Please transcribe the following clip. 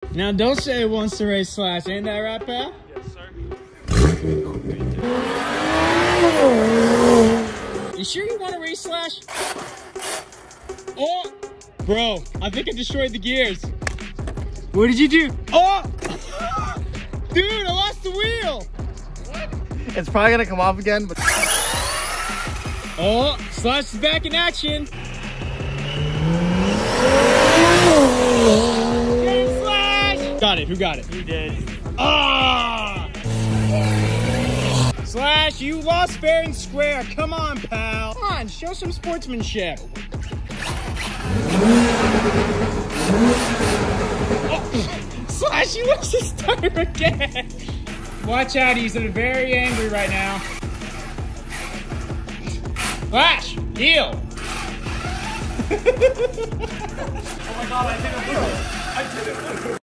Now Dolce wants to race Slash, ain't that right, pal? Yes, sir. You sure you want to race Slash? Oh! Bro, I think I destroyed the gears. What did you do? Oh! Dude, I lost the wheel! It's probably gonna come off again, but... Oh, Slash is back in action. Slash! Got it, who got it? He did. Ah! Slash, you lost fair and square. Come on, pal. Come on, show some sportsmanship. Oh. Slash, you lost his tire again. Watch out, he's very angry right now. Slash, heel. Oh my god, I didn't move. I didn't move.